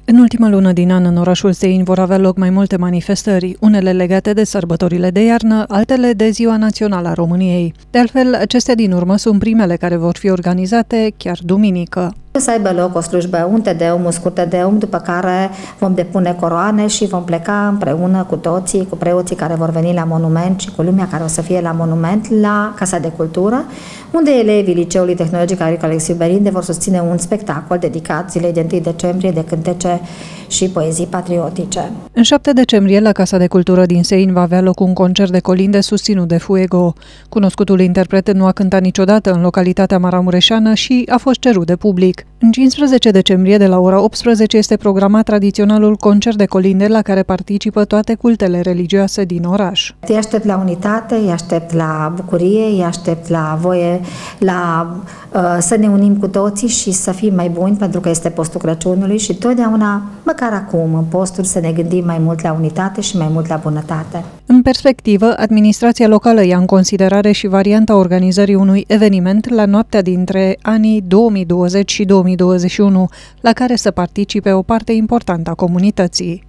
În ultima lună din an, în orașul Stein vor avea loc mai multe manifestări, unele legate de sărbătorile de iarnă, altele de Ziua Națională a României. De altfel, acestea din urmă sunt primele care vor fi organizate chiar duminică. Să aibă loc o slujbă, un tedeum, un scurt tedeum, după care vom depune coroane și vom pleca împreună cu toții, cu preoții care vor veni la monument și cu lumea care o să fie la monument, la Casa de Cultură, unde elevii Liceului Tehnologic Agricol Alexiu Berinde vor susține un spectacol dedicat zilei de 1 decembrie de cântece și poezii patriotice. În 7 decembrie, la Casa de Cultură din Stein va avea loc un concert de colinde susținut de Fuego. Cunoscutul interpret nu a cântat niciodată în localitatea maramureșeană și a fost cerut de public. În 15 decembrie, de la ora 18, este programat tradiționalul concert de colinde la care participă toate cultele religioase din oraș. Îi aștept la unitate, îi aștept la bucurie, îi aștept la voie, să ne unim cu toții și să fim mai buni, pentru că este postul Crăciunului și totdeauna, măcar acum, în posturi, să ne gândim mai mult la unitate și mai mult la bunătate. În perspectivă, administrația locală ia în considerare și varianta organizării unui eveniment la noaptea dintre anii 2020 și 2021, la care să participe o parte importantă a comunității.